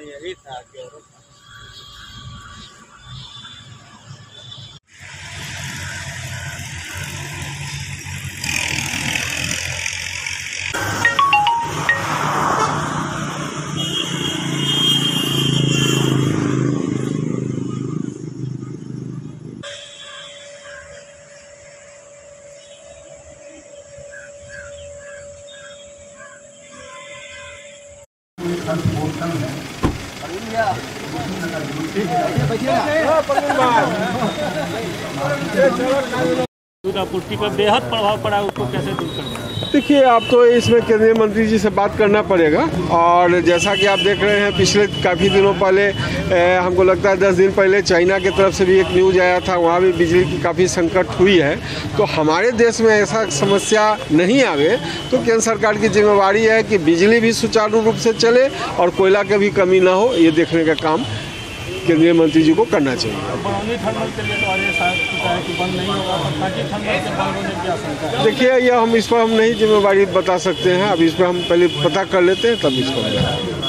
यही था कि और दूध आपूर्ति पर बेहद प्रभाव पड़ा, उसको कैसे दूर करना है? देखिए, आप तो इसमें केंद्रीय मंत्री जी से बात करना पड़ेगा। और जैसा कि आप देख रहे हैं, पिछले काफ़ी दिनों पहले हमको लगता है 10 दिन पहले चाइना की तरफ से भी एक न्यूज़ आया था, वहाँ भी बिजली की काफ़ी संकट हुई है। तो हमारे देश में ऐसा समस्या नहीं आवे तो केंद्र सरकार की जिम्मेवारी है कि बिजली भी सुचारू रूप से चले और कोयला की भी कमी ना हो, ये देखने का काम केंद्रीय मंत्री जी को करना चाहिए। बरौनी थर्मल के लिए तो है कि बंद नहीं होगा, पर कांची थर्मल के बंद होने की आशंका है। देखिए, यह हम इस पर हम नहीं जिम्मेवारी बता सकते हैं। अब इस पर हम पहले पता कर लेते हैं, तब इस पर